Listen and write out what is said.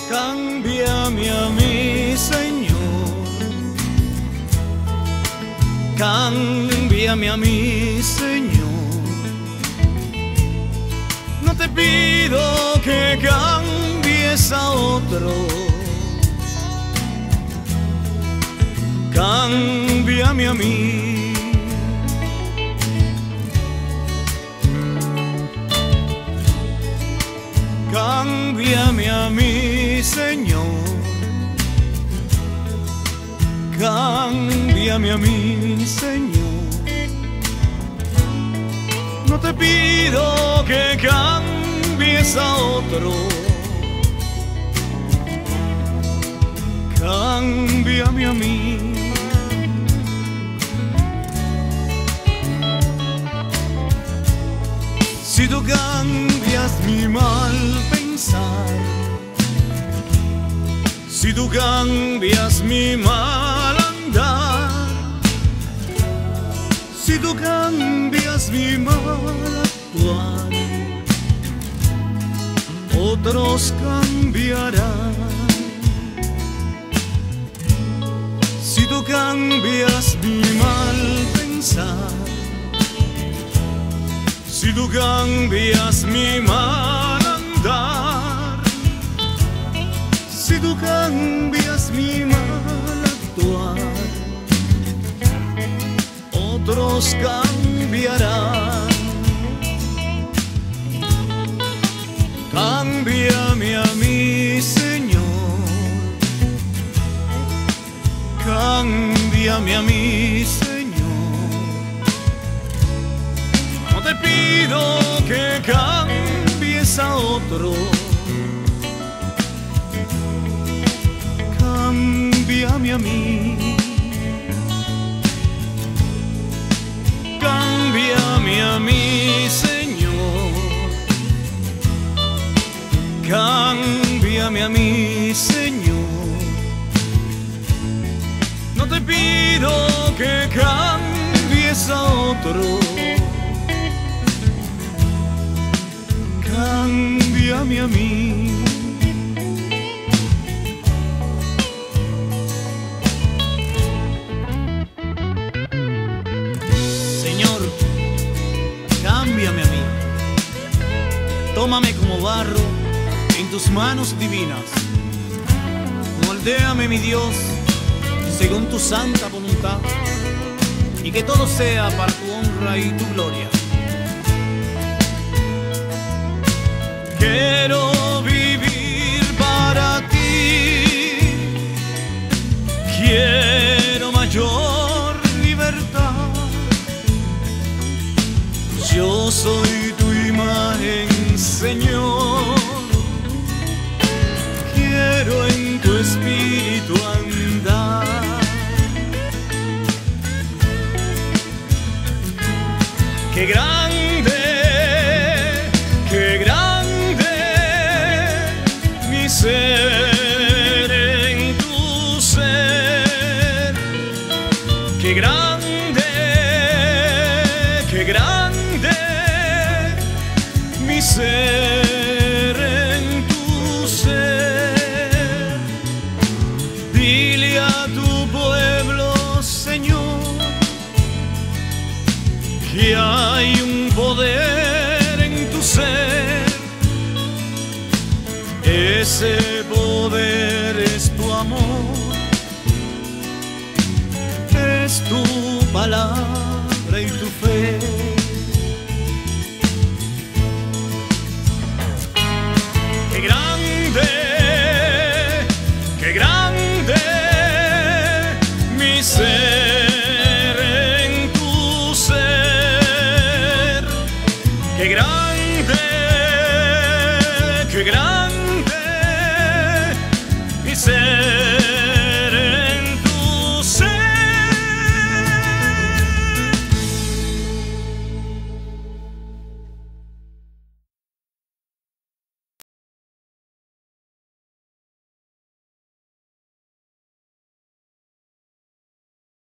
Cámbiame a mí, Señor. Cámbiame a mí, Señor. No te pido que cambies a otro. Cámbiame a mí. Cámbiame a mí, Señor. Cámbiame a mí, Señor. No te pido que cambies a otro. Cámbiame a mí. Si tú cambias mi mal pensar, si tú cambias mi mal andar, si tú cambias mi mal actuar, otros cambiarán. Si tú cambias mi mal pensar, si tú cambias mi mal andar, si tú cambias mi mal actuar, otros cambiarán. Cámbiame a mí, Señor. Cámbiame a mí, Señor. No te pido que cambies a otro. Cámbiame a mí. Cámbiame a mí, Señor. Cámbiame a mí, Señor. No te pido que cambies a otro. Cámbiame a mí. Señor, cámbiame a mí. Tómame como barro en tus manos divinas. Moldéame, mi Dios, según tu santa voluntad, y que todo sea para tu honra y tu gloria. Quiero vivir para ti, quiero mayor libertad. Yo soy tu imagen, Señor. Quiero en tu espíritu andar. Qué grande, qué grande mi ser en tu ser. Qué grande, qué grande mi ser en tu ser. Dile a tu pueblo, Señor, que hay un poder en tu ser. Ese